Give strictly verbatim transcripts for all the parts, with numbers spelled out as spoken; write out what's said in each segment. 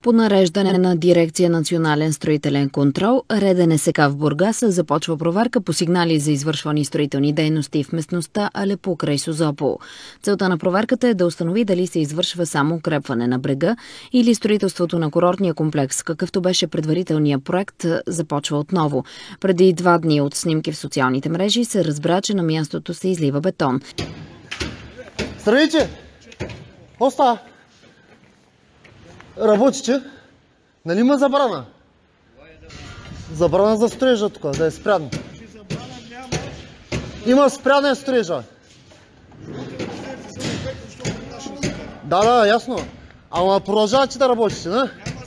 По нареждане на Дирекция Национален строителен контрол, РДНСК в Бургас започва проверка по сигнали за извършвани строителни дейности в местността Алепу край Созопол. Целта на проверката е да установи дали се извършва само укрепване на брега или строителството на курортния комплекс, какъвто беше предварителният проект, започва отново. Преди два дни от снимки в социалните мрежи се разбра, че на мястото се излива бетон. Здравейте! Оста! Работите? Нали има забрана? Забрана за строежа тук, да е спрян. Има спряне строежа. Да, да, ясно. Ама продължавате да работите, не?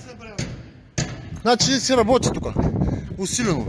Значи си работи тук. Усилено.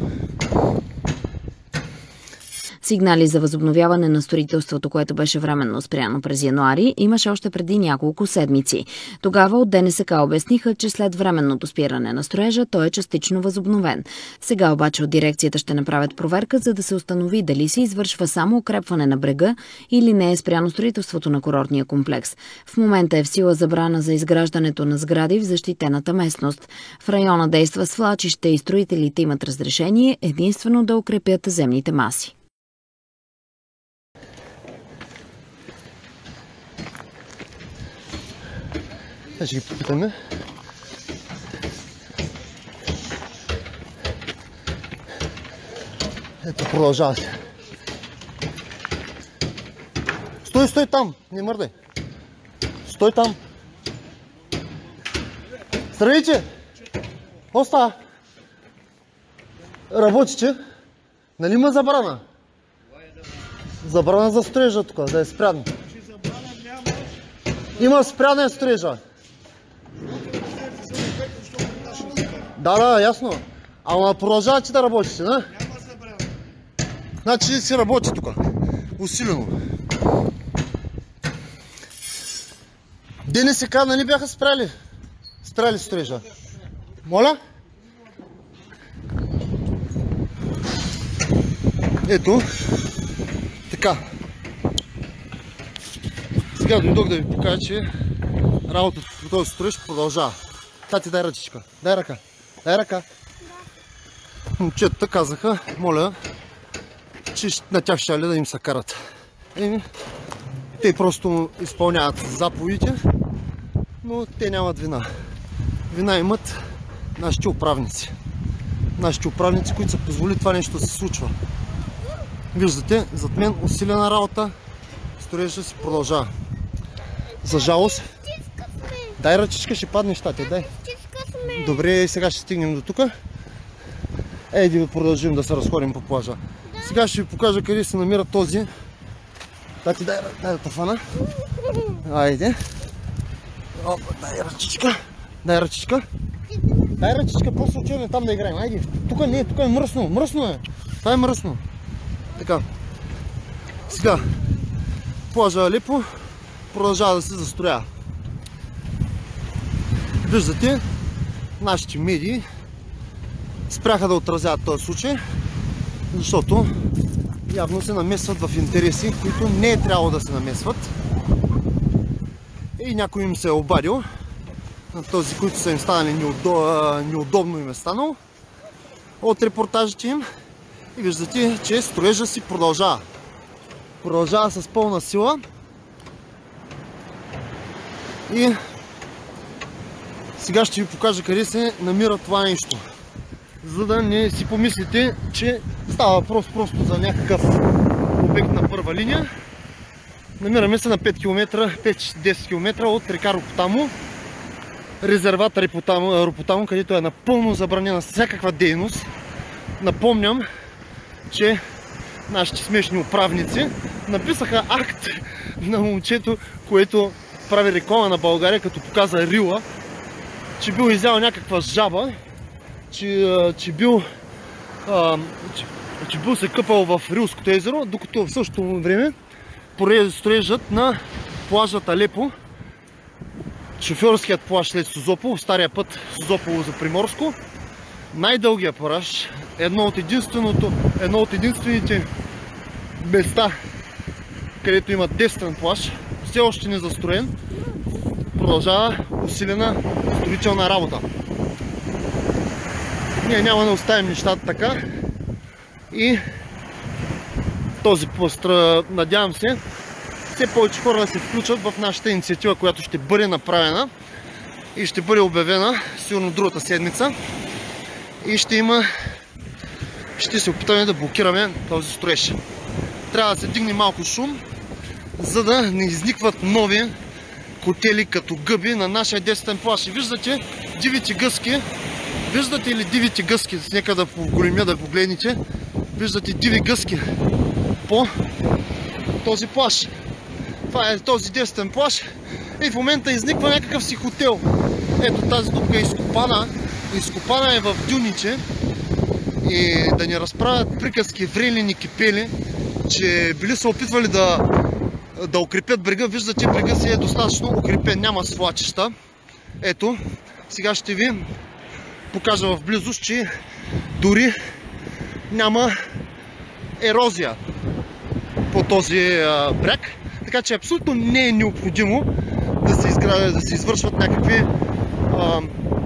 Сигнали за възобновяване на строителството, което беше временно спряно през януари, имаше още преди няколко седмици. Тогава от ДНСК обясниха, че след временното спиране на строежа той е частично възобновен. Сега обаче от дирекцията ще направят проверка, за да се установи дали се извършва само укрепване на брега или не е спряно строителството на курортния комплекс. В момента е в сила забрана за изграждането на сгради в защитената местност. В района действа свлачище и строителите имат разрешение единствено да укрепят земните маси. Ще ги попитаме. Ето, продължава се. Стой, стой там, не мърдай. Стой там. Здравейте! Оста! Работите? Нали има забрана? Забрана за строежа тук, да е спрян. Има спряне строежа. Да, да, ясно. Ама продължавате да работите, не? Значи си работи тук. Усилено. ДНСК, нали бяха спряли? Спряли строежа. Моля? Ето. Така. Сега дойдох да ви покажа, че работата по този строеж продължава. Тати, дай ръчичка. Дай ръка. Дай ръка. Момчетата казаха, моля, че на тях ще да им се карат. Еми, те просто изпълняват заповедите, но те нямат вина. Вина имат нашите управници. Нашите управници, които са позволили това нещо да се случва. Виждате, зад мен усилена работа, строежа си продължава. За жалост. Дай ръчичка, ще паднеш, тате, дай. Добре, сега ще стигнем до тук. Ейди да продължим да се разходим по плажа. Да. Сега ще ви покажа къде се намира този. Тати, дай, дай да тафана. Айде. Опа, дай ръчичка. Дай ръчичка. Дай ръчичка, просто отиваме там да играем. Айде. Тук не, тук е мръсно, мръсно е. Това е мръсно. Така. Сега. Плажа Алепу продължава да се застроява. Виждате, нашите медии спряха да отразяват този случай, защото явно се намесват в интереси, които не е трябвало да се намесват. И някой им се е обадил, на този, които са им станали неудобно им е станало от репортажите им. И виждате, че строежа си продължава. Продължава с пълна сила. И сега ще ви покажа къде се намира това нещо. За да не си помислите, че става въпрос просто за някакъв обект на първа линия. Намираме се на пет до десет километра от река Ропотамо. Резерват Ропотамо, където е напълно забранена всякаква дейност. Напомням, че нашите смешни управници написаха акт на момчето, което прави реклама на България, като показа рила, че бил изял някаква жаба, че, че, бил, а, че, че бил се къпал в Рилското езеро, докато в същото време строежът на плажът Алепу, шофьорският плаж след Созопол, стария път Созополо за Приморско, най-дългия плаж, едно от, едно от единствените места, където има десетен плаж, все още не застроен, продължава усилена строителна работа. Ние няма да оставим нещата така и този пост, надявам се, все повече хора да се включат в нашата инициатива, която ще бъде направена и ще бъде обявена сигурно другата седмица и ще има, ще се опитаме да блокираме този строеж. Трябва да се дигне малко шум, за да не изникват нови хотели като гъби на нашия десетен плаж. И виждате дивите гъски, виждате ли дивите гъски, нека да поголемя да погледнете, виждате диви гъски по този плаж. Това е този десетен плаж и в момента изниква някакъв си хотел. Ето тази дупка е изкопана, изкопана е в дюниче и да ни разправят приказки врели кипели, че били се опитвали да, да укрепят брега. Виждате, брега си е достатъчно укрепен, няма свлачища. Ето, сега ще ви покажа в близост, че дори няма ерозия по този а, бряг. Така че абсолютно не е необходимо да се, изгражда, да се извършват някакви а,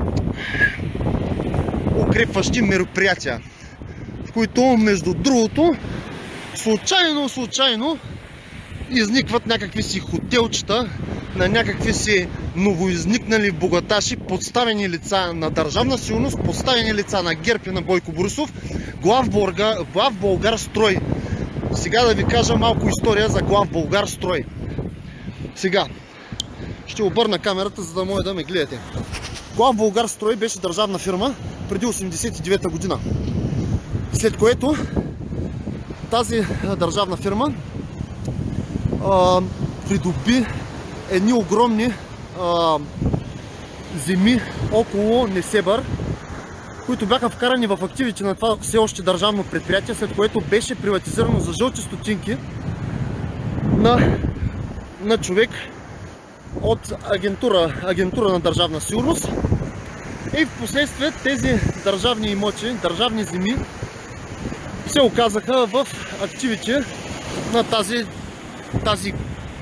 укрепващи мероприятия, в които между другото случайно, случайно изникват някакви си хотелчета на някакви си новоизникнали богаташи, подставени лица на Държавна сигурност, подставени лица на ГЕРБ и на Бойко Борисов, Главболгарстрой. Сега да ви кажа малко история за Главболгарстрой. Сега ще обърна камерата, за да може да ме гледате. Главболгарстрой беше държавна фирма преди осемдесет и девета година. След което тази държавна фирма а, придоби едни огромни а, земи около Несебър, които бяха вкарани в активите на това все още държавно предприятие, след което беше приватизирано за жълти стотинки на, на човек от агентура, агентура на Държавна сигурност. И в последствие тези държавни имоти, държавни земи се оказаха в активите на тази, тази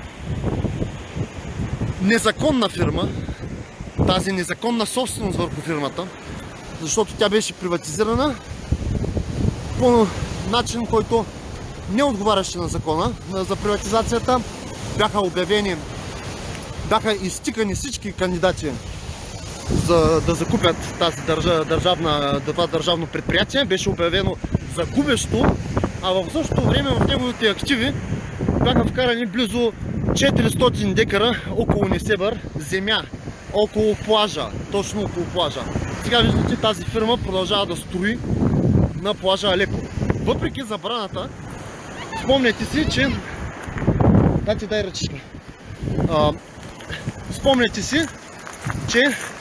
незаконна фирма, тази незаконна собственост върху фирмата, защото тя беше приватизирана по начин, който не отговаряше на закона за приватизацията. Бяха обявени, бяха изтикани всички кандидати за да закупят тази държавна, това държавно предприятие. Беше обявено за губещо, а в същото време в неговите активи бяха вкарани близо четиристотин декара около Несебър земя, около плажа, точно около плажа. Сега виждате, тази фирма продължава да строи на плажа Алеко. Въпреки забраната, спомняте си, че... Дайте, дай ръчичка. А, спомняте си, че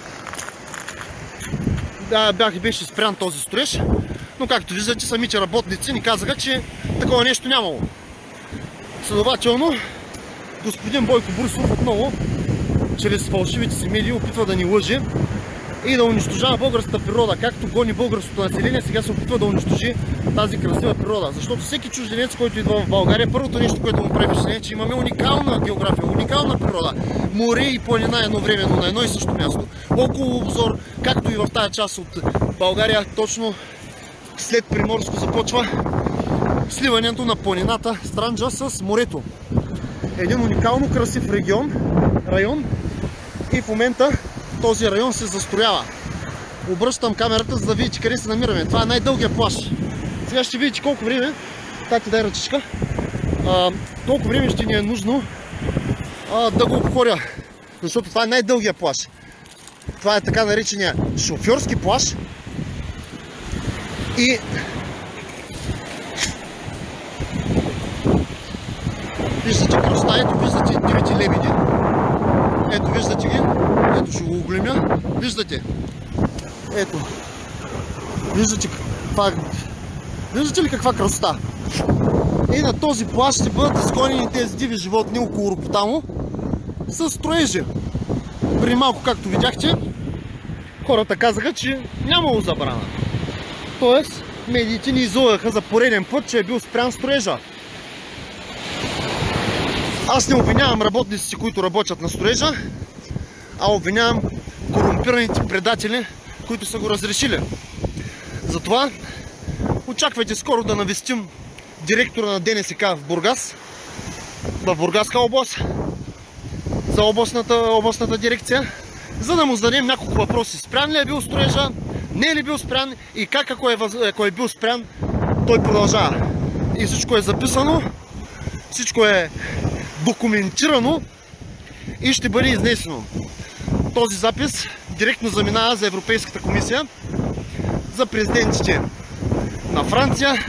да, бях, беше спрян този строеж, но както виждате, самите работници ни казаха, че такова нещо нямало. Следователно, господин Бойко Борисов отново, чрез фалшивите си медии, опитва да ни лъже и да унищожава българската природа. Както гони българското население, сега се опитва да унищожи тази красива природа. Защото всеки чужденец, който идва в България, първото нещо, което му прави впечатление, е, че имаме уникална география, уникална природа. Море и планина едновременно на едно и също място. Около обзор, както и в тази част от България, точно след Приморско започва сливането на планината Странджа с морето. Един уникално красив регион, район, и в момента този район се застроява. Обръщам камерата, за да видите къде се намираме. Това е най-дългия плаж. Сега ще видите колко време, тати, дай ръчичка, а, колко време ще ни е нужно а, да го обходя. Защото това е най-дългия плаж. Това е така наречения шофьорски плаж. И виждате кръста, ето виждате дивите лебеди. Ето виждате ги. Ето ще го оголемя. Виждате. Ето. Виждате каква... Виждате ли каква красота? И на този плаж ще бъдат изгонени тези диви животни около Ропотамо с строежи. Преди малко, както видяхте, хората казаха, че нямало забрана. Тоест, медиите ни излъгаха за пореден път, че е бил спрян строежа. Аз не обвинявам работниците, които работят на строежа. а обвинявам корумпираните предатели, които са го разрешили. Затова очаквайте скоро да навестим директора на ДНСК в Бургас, в Бургаска област, за областната, областната дирекция, за да му зададем няколко въпроси. Спрян ли е бил строежа, не е ли бил спрян и как, ако е, ако е бил спрян, той продължава. И всичко е записано, всичко е документирано и ще бъде изнесено. Този запис директно заминава за Европейската комисия, за президентите на Франция,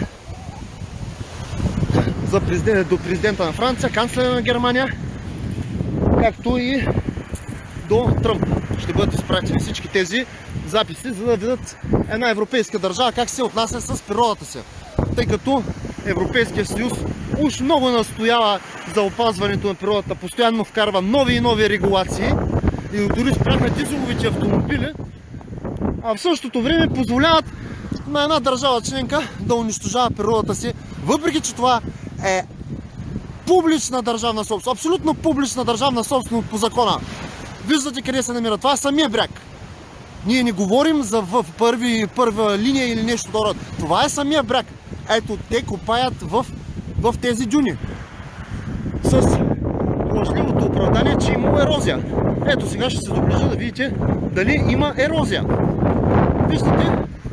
за президент, до президента на Франция, канцлера на Германия, както и до Тръмп. Ще бъдат изпратени всички тези записи, за да видят една европейска държава как се отнася с природата си. Тъй като Европейския съюз уж много настоява за опазването на природата, постоянно вкарва нови и нови регулации и дори спряха дизеловите автомобили, а в същото време позволяват на една държава членка да унищожава природата си, въпреки че това е публична държавна собственост, абсолютно публична държавна собственост по закона. Виждате къде се намира. Това е самия бряг. Ние не говорим за в първи, първа линия или нещо друго. Това е самия бряг. Ето, те копаят в, в тези дюни. С лъжливото оправдание, че има ерозия. Ето, сега ще се доближа да видите дали има ерозия. Виждате,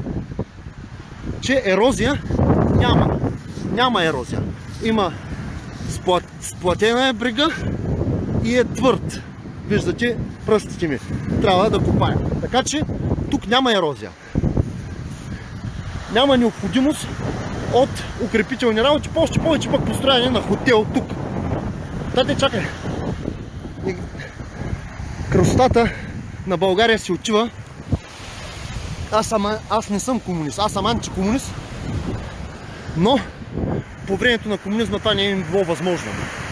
че ерозия няма. Няма ерозия. Има сплат, сплатена е брега и е твърд. Виждате пръстите ми. Трябва да копая. Така че тук няма ерозия. Няма необходимост от укрепителни работи, още повече пък построение на хотел тук. Тате, чакай. Красотата на България се отива. Аз, съм, аз не съм комунист, аз съм антикомунист, но по времето на комунизма това не е било възможно.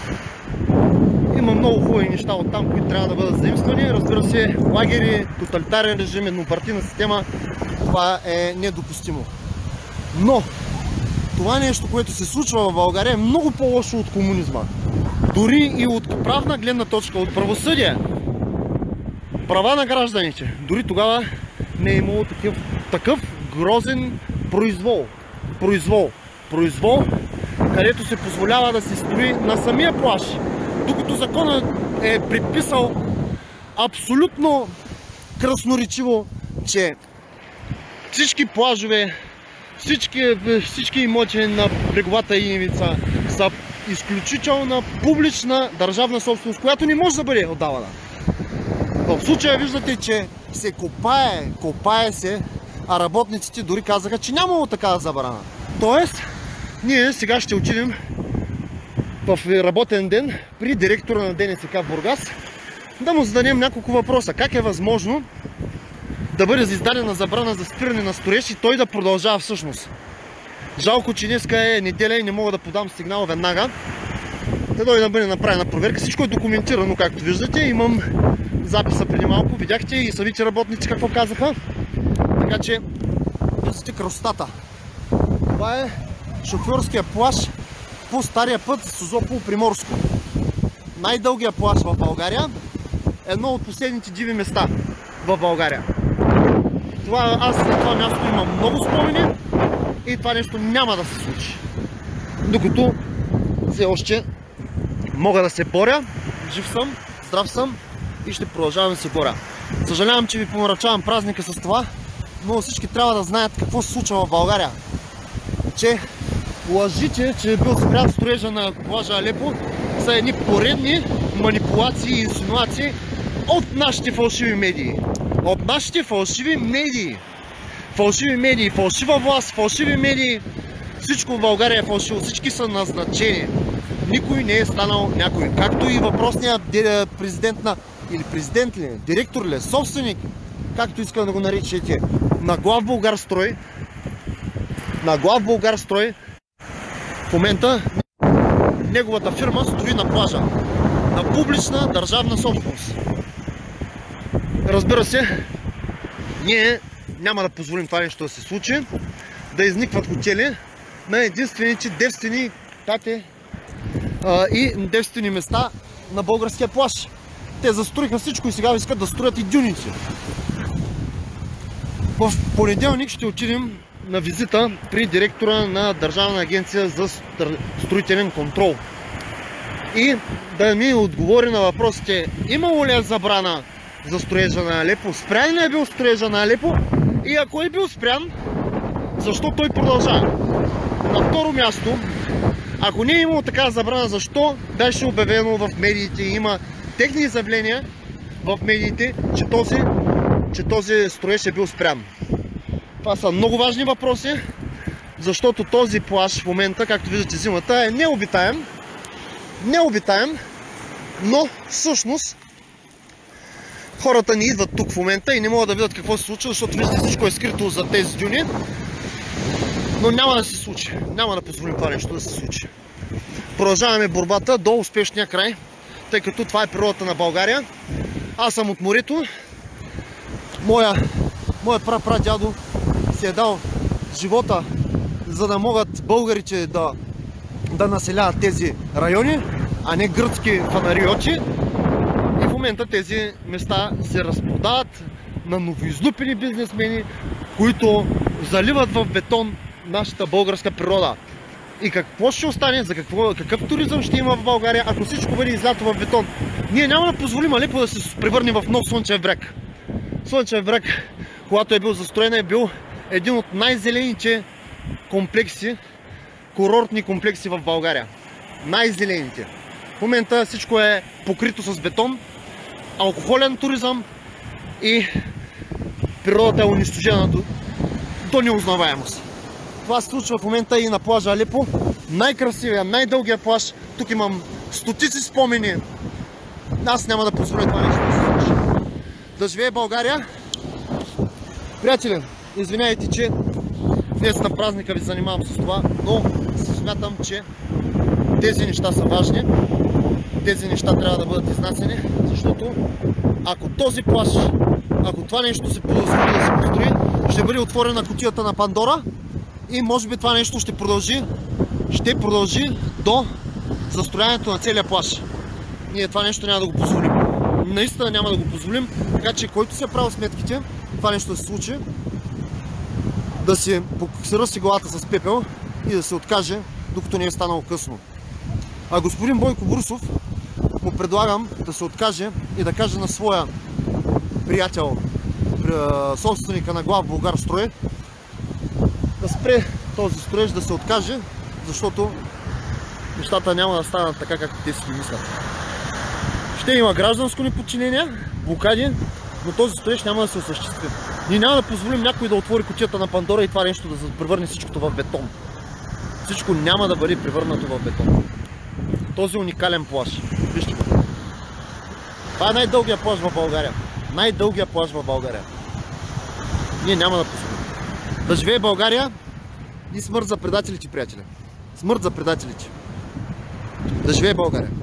Има много хубави неща от там, които трябва да бъдат заимствани. Разбира се, лагери, тоталитарен режим, еднопартийна система, това е недопустимо. Но това нещо, което се случва в България, е много по-лошо от комунизма. Дори и от правна гледна точка, от правосъдие, права на гражданите. Дори тогава не е имало такъв, такъв грозен произвол. Произвол. Произвол, където се позволява да се строи на самия плаж. Докато законът е предписал абсолютно красноречиво, че всички плажове, всички, всички имоти на бреговата ивица са изключителна публична държавна собственост, която не може да бъде отдавана. В случая виждате, че се копае, копае се, а работниците дори казаха, че нямало такава забрана. Тоест, ние сега ще отидем в работен ден при директора на ДНСК в Бургас да му зададем няколко въпроса. Как е възможно да бъде издадена забрана за спиране на строеж и той да продължава всъщност? Жалко, че днеска е неделя и не мога да подам сигнал веднага. Да дойде да бъде направена проверка. Всичко е документирано, както виждате. Имам записа преди малко. Видяхте и самите работници какво казаха. Така че, виждате красотата. Това е шофьорския плаж по стария път Созопол-Приморско. Най-дългия плаж в България. Едно от последните диви места в България. Това, аз за това място имам много спомени и това нещо няма да се случи. Докато все още мога да се боря, жив съм, здрав съм и ще продължавам да се боря. Съжалявам, че ви помрачавам празника с това, но всички трябва да знаят какво се случва в България. Че лъжите, че е бил спрян строежа на плажа Алепо, са едни поредни манипулации и инсинуации от нашите фалшиви медии. От нашите фалшиви медии. Фалшиви медии, фалшива власт, фалшиви медии. Всичко в България е фалшиво, всички са назначени. Никой не е станал някой. Както и въпросният президент на, или президент ли, директор ли, собственик, както искам да го наричате, на Главболгарстрой, на Главболгарстрой, в момента неговата фирма строи на плажа, на публична държавна собственост. Разбира се, ние няма да позволим това нещо да се случи, да изникват хотели на единствените девствени тати а, и девствени места на българския плаж. Те застроиха всичко и сега искат да строят и дюните. В понеделник ще отидем на визита при директора на Държавна агенция за строителен контрол. И да ми отговори на въпросите: имало ли е забрана за строежа на Алепо, спрян ли е бил строежа на Алепо и ако е бил спрян, защо той продължава? На второ място, ако не е имало такава забрана, защо беше обявено в медиите, има техни изявления в медиите, че този, че този строеж е бил спрян? Това са много важни въпроси, защото този плаж в момента, както виждате, зимата е необитаем, необитаем, но всъщност хората не идват тук в момента и не могат да видят какво се случва, защото виждате, всичко е скрито за тези дюни, но няма да се случи, няма да позволим това нещо да се случи. Продължаваме борбата до успешния край, тъй като това е природата на България. Аз съм от морето, моя, моя прапрадядо си е дал живота, за да могат българите да, да населяват тези райони, а не гръцки фанариочи. И в момента тези места се разпродават на новоизлюпени бизнесмени, които заливат в бетон нашата българска природа. И какво ще остане, за какво, какъв туризъм ще има в България, ако всичко бъде излято в бетон? Ние няма да позволим Алепо да се превърне в нов Слънчев бряг. Слънчев бряг, когато е бил застроен, е бил един от най-зелените комплекси, курортни комплекси в България. Най-зелените. В момента всичко е покрито с бетон, алкохолен туризъм и природата е унищожена до, до неузнаваемост. Това се случва в момента и на плажа Алепо. Най-красивия, най-дългия плаж. Тук имам стотици спомени. Аз няма да позволя това нещо да се случи. Да живее България! Приятели, извиняйте, че днес на празника ви занимавам с това, но смятам, че тези неща са важни. Тези неща трябва да бъдат изнасени, защото ако този плаж, ако това нещо се позволи да се построи, ще бъде отворена кутията на Пандора и може би това нещо ще продължи, ще продължи до застрояването на целия плаж. Ние това нещо няма да го позволим. Наистина няма да го позволим, така че който се е правил сметките, това нещо да се случи, да си ръси главата с пепел и да се откаже, докато не е станало късно. А господин Бойко Борисов му предлагам да се откаже и да каже на своя приятел, собственика на Глав Булгарстрой, да спре този строеж, да се откаже, защото нещата няма да станат така, както те си мислят. Ще има гражданско неподчинение, блокади, но този строеж няма да се осъществи. Ние няма да позволим някой да отвори кутията на Пандора и това нещо да превърне всичкото в бетон. Всичко няма да бъде превърнато в бетон. Този уникален плаж. Вижте го. Това е най-дългия плаж в България. Най-дългия плаж в България. Ние няма да позволим. Да живее България и смърт за предателите, приятели. Смърт за предателите. Да живее България.